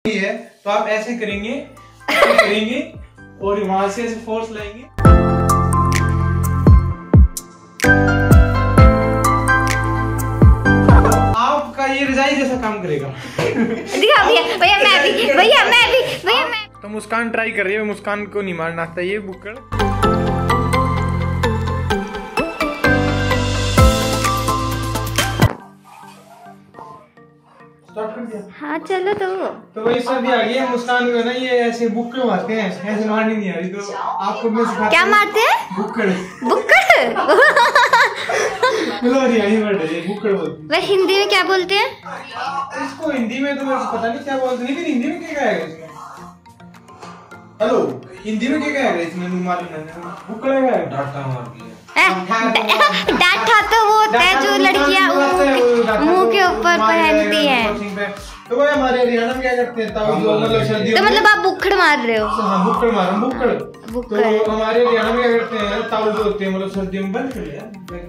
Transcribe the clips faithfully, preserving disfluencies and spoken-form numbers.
है तो आप ऐसे करेंगे ऐसे करेंगे और वहां से ऐसे फोर्स लाएंगे। आपका ये रजाई जैसा काम करेगा। दिखा भैया भैया मैं भी भैया मैं भी भैया मैं। तो मुस्कान ट्राई कर रही है, मुस्कान को नहीं मारना आता ये बुक्कड़। हाँ चलो तो तो वही सर्दी आ गई है, मुस्कान को ना ये ऐसे बुक्कड़ मारते हैं, ऐसे मारनी नहीं आ रही तो आपको मैं सिखाता हूं। क्या मारते हैं? बुक्कड़ बुक्कड़ मतलब हरियाणी वर्ड है बुक्कड़ बोलते हैं। वह हिंदी में क्या बोलते हैं इसको? हिंदी में तो मेरे को पता नहीं क्या बोलते हैं, लेकिन हिंदी में क्या कहेगा इसमें? हेलो, हिंदी में क्या कहेगा इसमें? बुक्कड़ है, डांटा मार दिया। डांटा तो वो होता है जो लड़कियां मुंह के ऊपर पहनती हैं। तो वो हमारे हरियाणा में क्या करते हैं? मतलब सर्दियों तो मतलब आप बुक्कड़ मार रहे हो? हाँ बुक्कड़ मार बुक्कड़ बुक्कड़। तो हमारे हरियाणा में क्या करते हैं? ताऊ जो होते हैं मतलब सर्दियों में बंद कर लिया।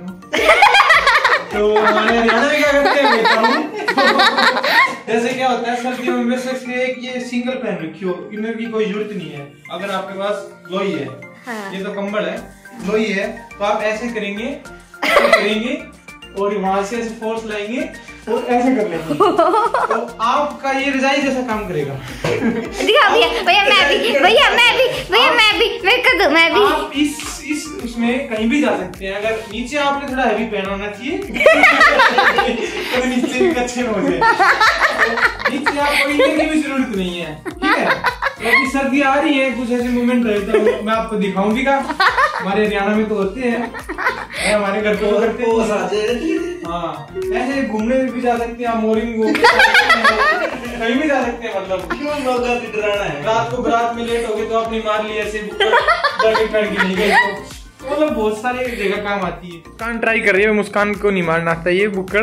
तो हमारे हरियाणा में क्या करते हैं ताऊ? जैसे क्या होता है सर्दियों में वैसे एक ये सिंगल पहन रखी हो, इनर की कोई जरूरत नहीं है। अगर आपके पास लोई है, हाँ। ये तो कंबल है, लोई है, तो आप ऐसे करेंगे ऐसे करेंगे और वहां से ऐसे फोर्स लाएंगे और ऐसे कर लेंगे तो आपका ये रजाई जैसा काम करेगा। दिखा भैया भैया मैं भी भैया मैं भी भैया मैं भी मैं कर दूं मैं भी। आप इस इस उसमें कहीं भी जा सकते हैं। अगर नीचे आपने थोड़ा हैवी पहना होना चाहिए तो नीचे भी अच्छे हो जाए। तो नीचे आपको इनर की भी जरूरत नहीं है, ठीक है? अभी सर्दी आ रही है, कुछ ऐसे मोमेंट रहे तो मैं आपको दिखाऊंगी का। हमारे हरियाणा में तो होते हैं, हमारे घर पे करते हैं। हाँ ऐसे घूमने भी जा सकते हैं, मोरिंग कहीं भी जा सकते हैं। मतलब क्यों डराना है? रात को बारात में लेट हो गए तो अपनी मार ली ऐसे नहीं गई तो मतलब बहुत सारे जगह काम आती है। मुस्कान ट्राई कर रही है, मुस्कान को नहीं मारना आता ये बुक्कड़।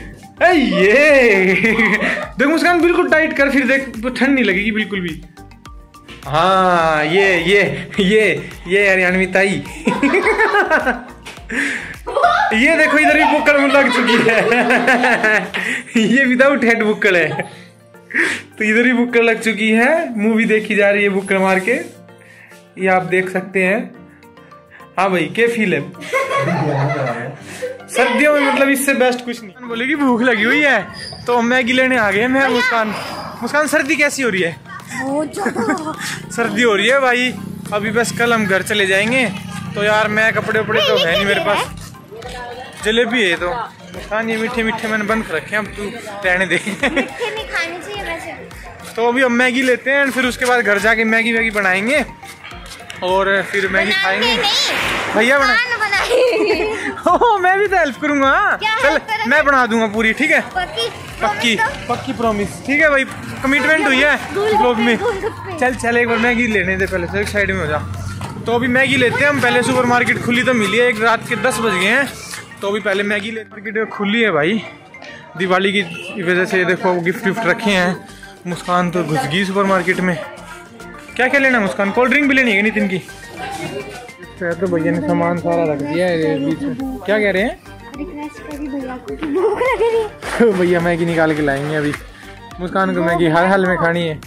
ये देख मुस्कान बिल्कुल टाइट कर, फिर देख तो ठंड नहीं लगेगी बिल्कुल भी। हाँ ये ये ये ये हरियाणवी ताई। ये देखो इधर भी बुक्कड़ लग चुकी है। ये विदाउट हेड बुक्कड़ है, तो इधर भी बुक्कड़ लग चुकी है। मूवी देखी जा रही है बुक्कड़ मार के, ये आप देख सकते हैं। हाँ भाई क्या फील है सर्दियों में? मतलब इससे बेस्ट कुछ नहीं। बोलेगी भूख लगी हुई है तो मैगी लेने आ गए। मैं मुस्कान मुस्कान सर्दी कैसी हो रही है? बहुत ज्यादा सर्दी हो रही है भाई। अभी बस कल हम घर चले जाएंगे तो यार मैं कपड़े उपड़े तो है नहीं मेरे पास। जलेबी है तो मुस्कान ये मीठे मीठे मैंने बंद कर रखे हैं, अब तू रहने दे। मीठे नहीं खाने चाहिए वैसे। तो अभी हम मैगी लेते हैं, फिर उसके बाद घर जाके मैगी वैगी बनाएंगे और फिर मैगी खाएंगे। भैया बना ओ मैं भी तो हेल्प करूंगा। चल मैं बना दूंगा पूरी, ठीक है? पक्की पक्की प्रॉमिस, ठीक है भाई? कमिटमेंट हुई है ब्लॉग में। चल चल एक बार मैगी लेने दे पहले, से एक साइड में हो जा। तो अभी मैगी लेते हैं हम। पहले सुपरमार्केट खुली तो मिली है, एक रात के दस बज गए हैं तो अभी पहले मैगी ले। मार्केट खुली है भाई दिवाली की वजह से। देखो गिफ्ट विफ्ट रखे हैं। मुस्कान तो घुस गई सुपर मार्केट में। क्या क्या लेना मुस्कान? कोल्ड ड्रिंक भी लेनी है नितिन की। तो भैया ने सामान सारा रख दिया है बीच में। क्या कह रहे हैं? भैया मैगी निकाल के लाएंगे अभी। मुस्कान को मैगी हर हाल में खानी है।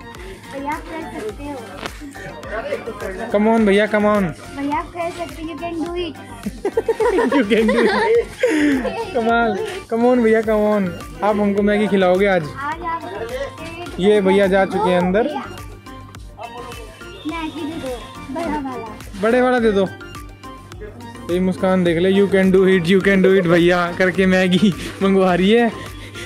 कम ऑन भैया कम ऑन। भैया आप कह सकते हैं, you can do it. You can do it. कमाल कम ऑन भैया कम ऑन। आप हमको मैगी खिलाओगे आज? आज आप ये भैया जा चुके हैं अंदर। मैगी दे दो बड़ा वाला। बड़े वाला दे दो। ये मुस्कान देख ले, you can do it you can do it भैया करके मैगी मंगवा रही है।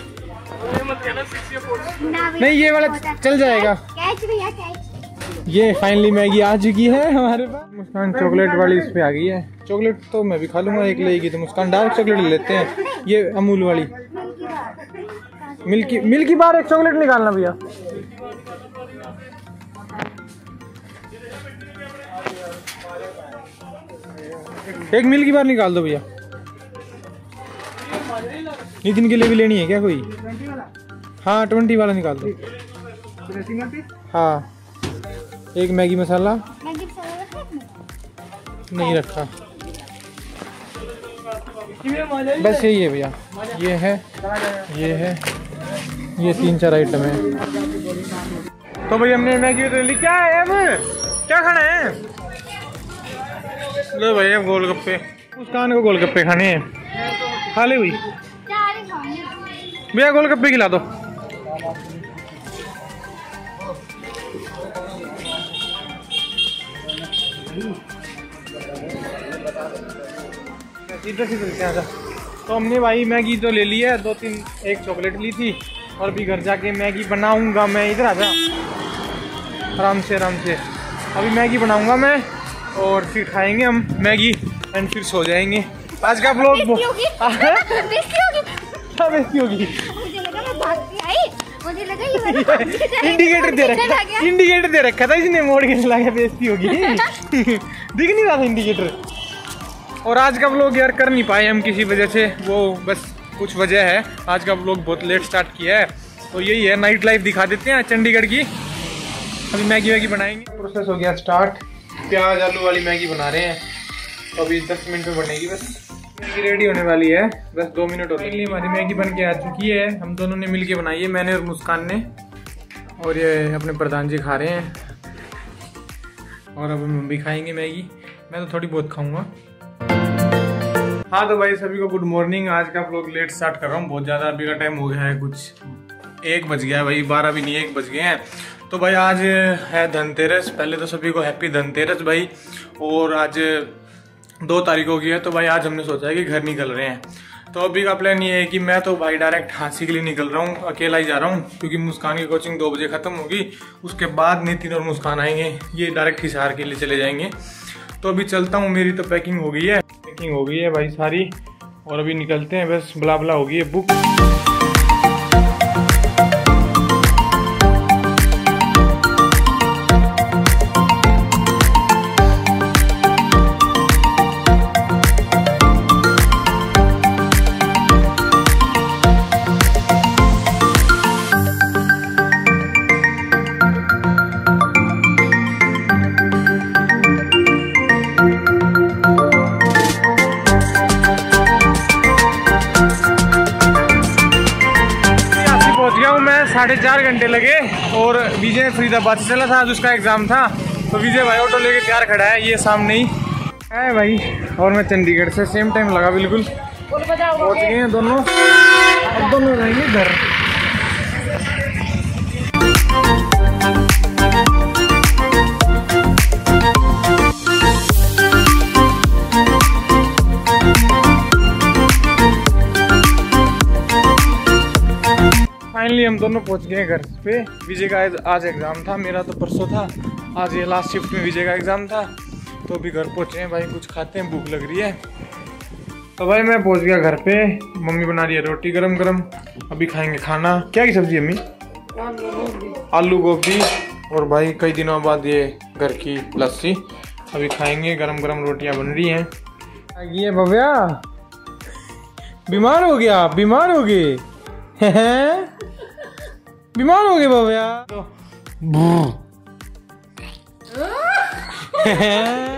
नहीं ये वाला चल जाएगा। कैच भैया कैच। ये फाइनली मैगी आ चुकी है हमारे पास। मुस्कान चॉकलेट वाली इस पे आ गई है। चॉकलेट तो मैं भी खा लूंगा, एक लेगी तो मुस्कान डार्क चॉकलेट ले लेते हैं। ये अमूल वाली मिल्की मिल्की बार एक चॉकलेट निकालना भैया। एक मिल्की बार निकाल दो भैया। नितिन के लिए भी लेनी है क्या कोई? हाँ ट्वेंटी वाला निकाल दो। हाँ एक मैगी मसाला नहीं रखा, बस यही है भैया। ये है ये है ये तीन चार आइटम है। तो भाई हमने मैगी ले ली। क्या है अब, क्या खाना है? लो भाई अब गोलगप्पे, मुस्कान को गोलगप्पे खाने हैं। खा ले हुई भैया, गोलगप्पे खिला दो। सीधे सीधे क्या था। तो हमने भाई मैगी तो ले ली है, दो तीन एक चॉकलेट ली थी और भी घर जाके मैगी बनाऊंगा मैं। इधर आ जा, आराम से आराम से। अभी मैगी बनाऊंगा मैं और फिर खाएंगे हम मैगी एंड फिर सो जाएंगे। आज का ब्लॉग क्या बेइज्जती होगी? इंडिकेटर दे रखा इंडिकेटर दे रखा था इसने, मोड़ के चला गया, बेइज्जती होगी। दिख नहीं रहा था इंडिकेटर। और आज का व्लॉग यार कर नहीं पाए हम किसी वजह से, वो बस कुछ वजह है। आज का व्लॉग बहुत लेट स्टार्ट किया है, तो यही है, नाइट लाइफ दिखा देते हैं चंडीगढ़ की। अभी मैगी वैगी बनाएंगे, प्रोसेस हो गया स्टार्ट। प्याज आलू वाली मैगी बना रहे हैं, तो अभी दस मिनट में बनेगी बस। मैगी रेडी होने वाली है, बस दो मिनट होने के लिए हमारी मैगी बन के आ चुकी है। हम दोनों ने मिलके बनाई है, मैंने और मुस्कान ने। और ये अपने प्रधान जी खा रहे हैं और अब हम भी खाएंगे मैगी। मैं तो थोड़ी बहुत खाऊंगा। हाँ तो भाई सभी को गुड मॉर्निंग। आज का व्लॉग लेट स्टार्ट कर रहा हूँ, बहुत ज़्यादा अभी का टाइम हो गया है, कुछ एक बज गया है भाई, बारह भी नहीं एक बज गए हैं। तो भाई आज है धनतेरस। पहले तो सभी को हैप्पी धनतेरस भाई। और आज दो तारीख हो गई है, तो भाई आज हमने सोचा है कि घर निकल रहे हैं। तो अभी का प्लान ये है कि मैं तो भाई डायरेक्ट हांसी के लिए निकल रहा हूँ, अकेला ही जा रहा हूँ, क्योंकि मुस्कान की कोचिंग दो बजे खत्म होगी। उसके बाद नितिन और मुस्कान आएंगे, ये डायरेक्ट हिसार के लिए चले जाएंगे। तो अभी चलता हूँ, मेरी तो पैकिंग हो गई है, पैकिंग हो गई है भाई सारी, और अभी निकलते हैं, बस ब्ला ब्ला हो गई है बुक। साढ़े चार घंटे लगे और विजय फरीदाबाद से चला था, आज उसका एग्जाम था। तो विजय भाई ऑटो लेके तैयार खड़ा है, ये सामने ही है भाई। और मैं चंडीगढ़ से, सेम टाइम लगा बिल्कुल, पहुंच गए हैं दोनों। अब दोनों रहेंगे घर। फाइनली हम दोनों पहुंच गए घर पे। विजय का आज एग्जाम था, मेरा तो परसों था। आज ये लास्ट शिफ्ट में विजय का एग्जाम था। तो अभी घर पहुंचे हैं भाई, कुछ खाते हैं, भूख लग रही है। तो भाई मैं पहुंच गया घर पे, मम्मी बना रही है रोटी गरम गरम। अभी खाएंगे खाना। क्या की सब्जी अम्मी? आलू गोभी। और भाई कई दिनों बाद ये घर की लस्सी। अभी खाएंगे, गरम गरम रोटियां बन रही हैं। ये भव्या बीमार हो गया, बीमार हो गए बीमार हो गए भव्या।